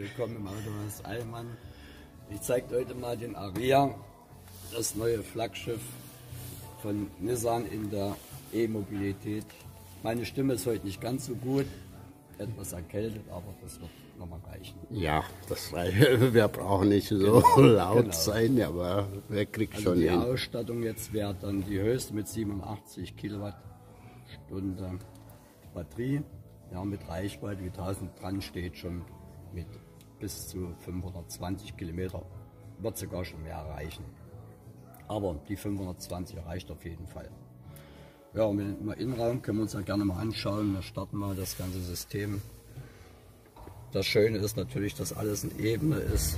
willkommen im Autohaus Eilmann. Ich zeige heute mal den Ariya, das neue Flaggschiff von Nissan in der E-Mobilität. Meine Stimme ist heute nicht ganz so gut, etwas erkältet, aber das wird nochmal reichen. Ja, das reicht. Wir brauchen nicht so laut sein, aber wer kriegt Also schon die hin. Ausstattung jetzt wäre dann die höchste mit 87 Kilowattstunde Batterie. Ja, mit Reichweite, wie 1000 dran steht, schon mit bis zu 520 Kilometer. Wird sogar schon mehr erreichen. Aber die 520 erreicht auf jeden Fall. Ja, und im Innenraum können wir uns ja gerne mal anschauen. Wir starten mal das ganze System. Das Schöne ist natürlich, dass alles in Ebene ist.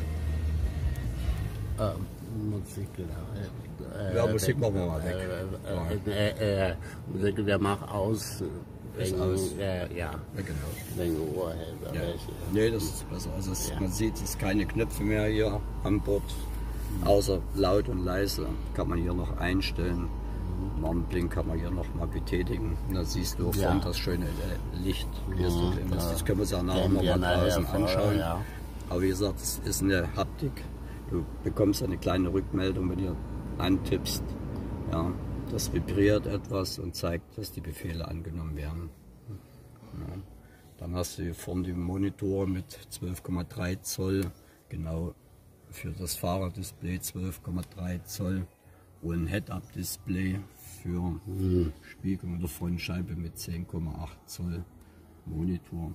Musik, Ja, Musik machen wir mal weg. Musik, wir machen aus. Ist aus. Ja, Ja, genau. wegen Urheber. Ja. Nee, das ist besser. Also man sieht, es ist keine Knöpfe mehr hier an Bord, außer laut und leise kann man hier noch einstellen. Warnblink kann man hier noch mal betätigen. Und da siehst du vorne das schöne Licht. Hier ist drin. Das können wir uns ja nachher noch mal draußen anschauen. Ja. Aber wie gesagt, es ist eine Haptik. Du bekommst eine kleine Rückmeldung, wenn du antippst. Ja, das vibriert etwas und zeigt, dass die Befehle angenommen werden. Ja. Dann hast du hier vorne die Monitore mit 12,3 Zoll, genau für das Fahrerdisplay 12,3 Zoll und ein Head-Up-Display für Spiegelung der Frontscheibe mit 10,8 Zoll Monitor.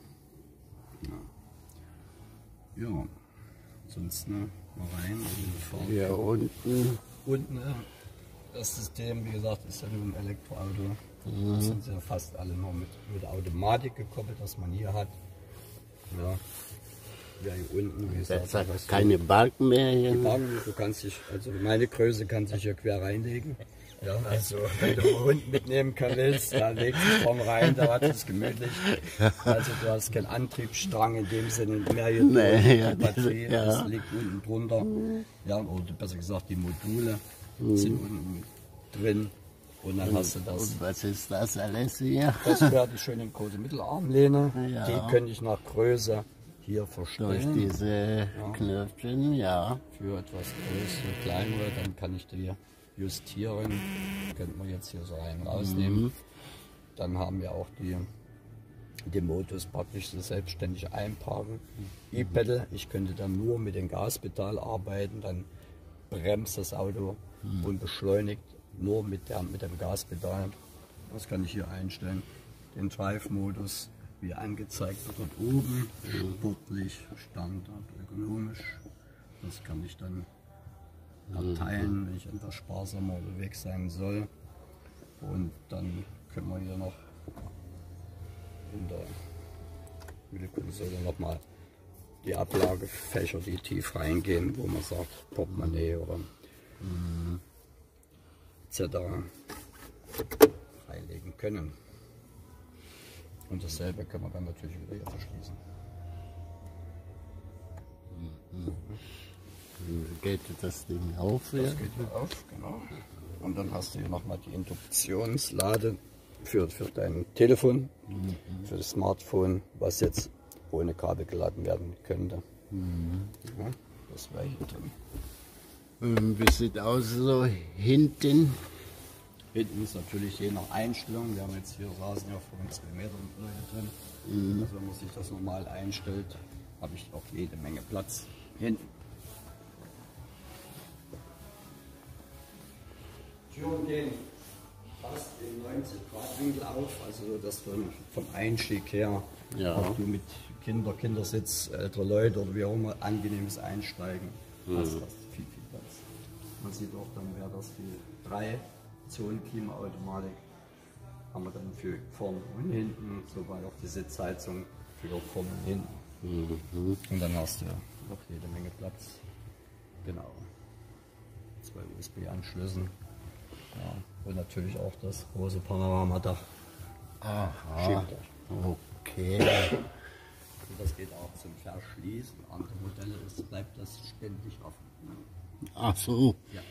Ja, sonst mal rein. Hier unten. Unten das System, wie gesagt, ist ja nur ein Elektroauto. Da sind ja fast alle noch mit Automatik gekoppelt, dass man hier hat. Ja, hier unten, wie gesagt, Jetzt keine Balken mehr hier. die Banken, du kannst dich, also meine Größe kann sich hier quer reinlegen. Ja, also wenn du einen Hund mitnehmen willst, da legst du vorne rein, da hat es gemütlich. Also du hast keinen Antriebsstrang in dem Sinne mehr hier. Die Batterie, das liegt unten drunter. Ja, oder besser gesagt, die Module sind unten drin. Und dann hast du das. Und was ist das alles hier? Das wäre die schöne große Mittelarmlehne. Ja. Die könnte ich nach Größe hier verstellen. Durch diese Knöpfchen, ja. Für etwas größere, kleinere, dann kann ich die justieren. Könnte man jetzt hier so rein rausnehmen. Dann haben wir auch die Modus praktisch so selbstständig einparken. E-Pedal, ich könnte dann nur mit dem Gaspedal arbeiten, dann bremst das Auto und beschleunigt nur mit dem Gaspedal. Das kann ich hier einstellen. Den Drive-Modus, wie angezeigt wird dort oben, sportlich, Standard, ökonomisch. Das kann ich dann erteilen, wenn ich etwas sparsamer unterwegs sein soll. Und dann können wir hier noch in der Mittelkonsole nochmal die Ablagefächer, die tief reingehen, wo man sagt Portemonnaie oder etc. freilegen können. Und dasselbe können wir dann natürlich wieder hier verschließen. Geht das Ding auf hier? Das geht hier auf, genau. Und dann hast du hier nochmal die Induktionslade für dein Telefon, für das Smartphone, was jetzt ohne Kabel geladen werden könnte. Ja, das wäre hier drin. Wie sieht aus so hinten? Hinten ist natürlich je nach Einstellung. Wir haben jetzt hier saßen ja vor 2 Metern Leute drin. Also wenn man sich das normal einstellt, habe ich auch jede Menge Platz hinten. Türen gehen fast in 90 Grad Winkel auf, also dass vom Einstieg her auch du mit Kindersitz, ältere Leute oder wie auch immer angenehmes Einsteigen hast viel Platz. Man sieht auch dann, wäre das die 3-Zonen-Klimaautomatik haben wir dann für vorne und hinten, sogar auch die Sitzheizung für vorne und hinten. Und dann hast du noch jede Menge Platz. Genau. 2 USB-Anschlüssen. Ja, und natürlich auch das große Panoramadach. Aha. Okay. Und das geht auch zum Verschließen. Andere Modelle bleibt das ständig offen. Ach so. Ja.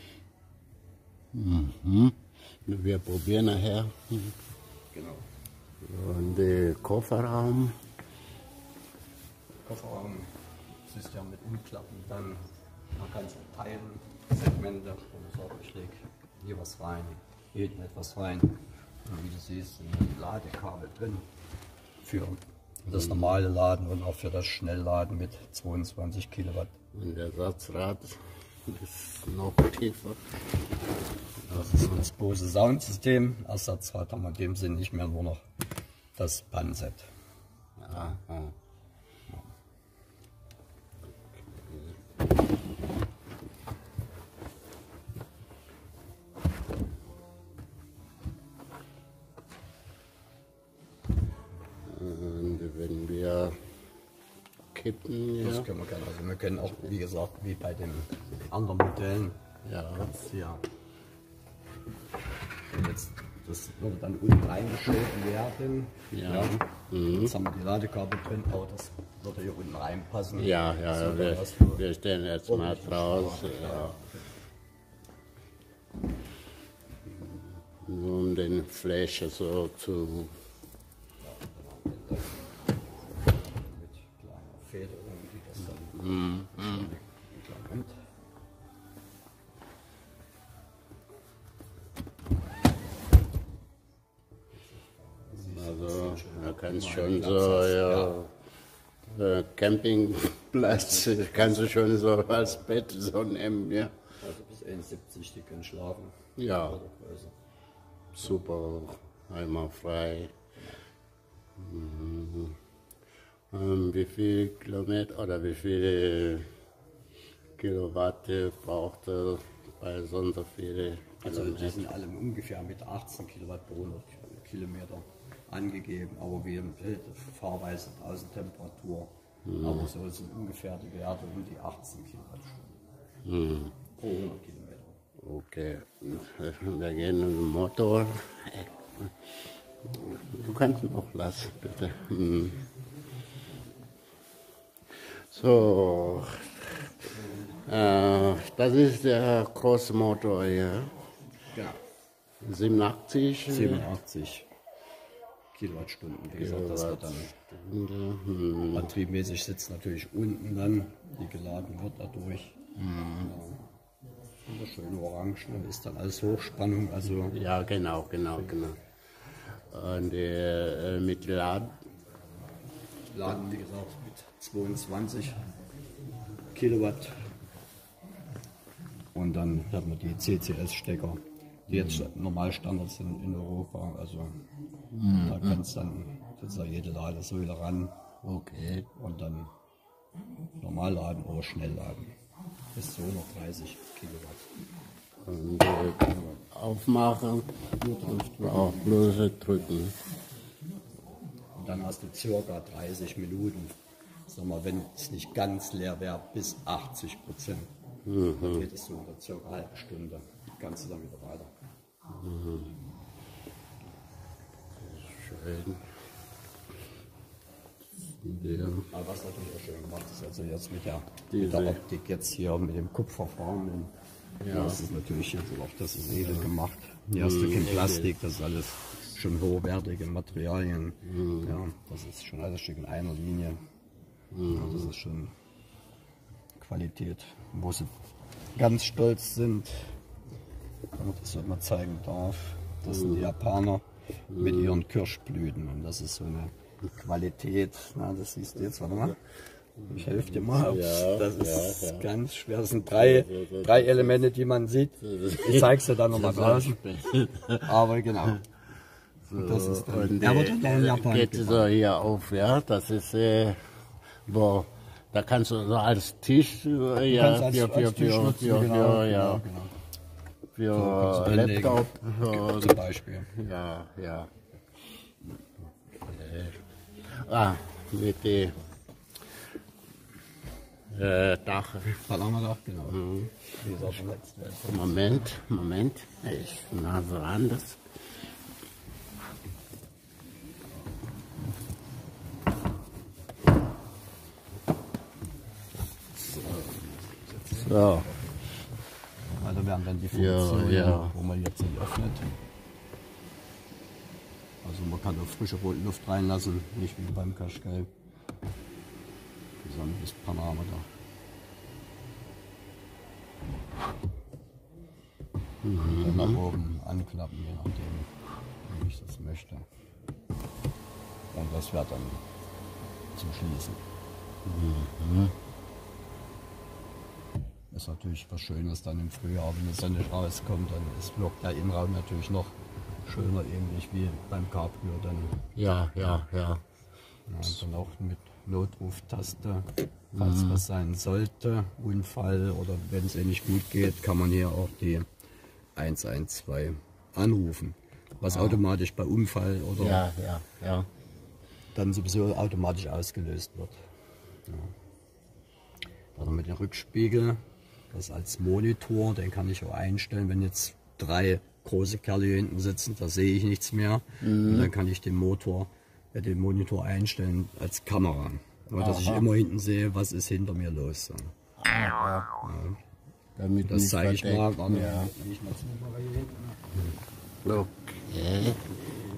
Wir probieren nachher. Genau. Und der Kofferraum. Kofferraum System mit Umklappen, dann man kann es auch teilen, Segmente, und so, ich lege hier was rein, hier hinten etwas rein. Und wie du siehst, sind Ladekabel drin für das normale Laden und auch für das Schnellladen mit 22 Kilowatt. Und der Ersatzrad ist noch tiefer. Das ist das Bose Soundsystem. Ersatzrad haben wir in dem Sinn nicht mehr, nur noch das Bandset. Ja, ja. Und wenn wir kippen, Das ja. können wir gerne. Also wir können auch, wie gesagt, wie bei den anderen Modellen, Ja. hier. Und jetzt, das würde dann unten reingeschoben werden. Ja. Jetzt haben wir die Ladekabel drin, aber das würde hier unten reinpassen. Ja, ja, So, wir, dann hast du wir stellen jetzt mal draus. Ja. Nur um den Fläche so zu. mit kleiner Federung, die das dann klar kommt. Also, da kann es schon so, ja. Campingplatz, kannst du schon so als Bett so nehmen, ja. Also bis 1,70, die können schlafen. Ja, Oder größer. super, einmal frei. Mhm. Wie viel Kilometer oder wie viele Kilowatt braucht er bei so vielen Also die Kilometern? sind alle ungefähr mit 18 Kilowatt pro 100 Kilometer angegeben, aber wir Fahrweise Außentemperatur. Aber so sind ungefähr die Werte um die 18 Kilowattstunden pro 100 Kilometer. Okay, wir gehen in den Motor. Du kannst ihn auch lassen, bitte. So, das ist der große Motor hier. Genau. 87. 87 Kilowattstunden, wie gesagt, das wird dann antriebmäßig sitzt natürlich unten dann, die geladen wird dadurch. Ja. Wunderschön orange, ne? Ist dann alles Hochspannung, also Ja, genau. Und mit Laden. laden, wie gesagt, mit 22 Kilowatt. Und dann hat man die CCS-Stecker, die jetzt normal Standard sind in Europa. Also da kann es dann jede Ladesäule ran. Okay. Und dann normal laden oder schnell laden. Bis zu 130 Kilowatt. Und aufmachen und auch bloß drücken. Und dann hast du circa 30 Minuten, sag mal, wenn es nicht ganz leer wäre, bis 80%. Dann geht es so unter circa eine halbe Stunde. Kannst du dann wieder weiter. Schön. Ja. Aber was natürlich auch schön gemacht ist, also jetzt mit der Diese- Optik jetzt hier, mit dem Kupferfarben. Ja, das ist natürlich jetzt auch, das ist edel gemacht. Hier hast du kein Plastik, das ist alles schon hochwertige Materialien. Ja, das ist schon alles Stück in einer Linie. Ja, das ist schon Qualität, wo sie ganz stolz sind. Wenn man das mal zeigen darf, das sind die Japaner mit ihren Kirschblüten und das ist so eine Qualität. Na, das siehst du jetzt, warte mal. Ich helfe dir mal. Das ist ganz schwer. Das sind drei Elemente, die man sieht. Ich zeige es dir dann nochmal draußen. Aber genau. Und das ist dann, Und der wird dann in Japan geht gebaut. so hier auf, ja, das ist, wo, da kannst du so als Tisch, ja, Kannst als Tisch nutzen, genau, ja, genau. für kannst du hinlegen. Laptop, Zum Beispiel. ja. Mit dem Dach. Palamada, genau. Wie gesagt, verletzt werden. Moment, ich nah so anders. So, Also werden dann die Funktionen, ja. wo man jetzt nicht öffnet. Also man kann auch frische Luft reinlassen, nicht wie beim Kaschkei. dann das Parameter. Und dann nach oben anklappen, je nachdem, wie ich das möchte. Und das wäre dann zum Schließen. Ist natürlich was Schönes dann im Frühjahr, wenn die Sonne rauskommt, dann wirkt der Innenraum natürlich noch schöner, ähnlich wie beim Cabrio dann. Ja. Ja, und dann auch mit Notruftaste, falls was sein sollte, Unfall oder wenn es nicht gut geht, kann man hier auch die 112 anrufen, was automatisch bei Unfall oder ja. dann sowieso automatisch ausgelöst wird. Ja. Oder mit dem Rückspiegel, das als Monitor, den kann ich auch einstellen, wenn jetzt 3 große Kerle hier hinten sitzen, da sehe ich nichts mehr. Und dann kann ich den Monitor einstellen als Kamera, dass ich immer hinten sehe, was ist hinter mir los. Ja. Damit Das nicht zeige ich mal, verdeckt. wenn ich mal zumindest mal hier hinten. Okay.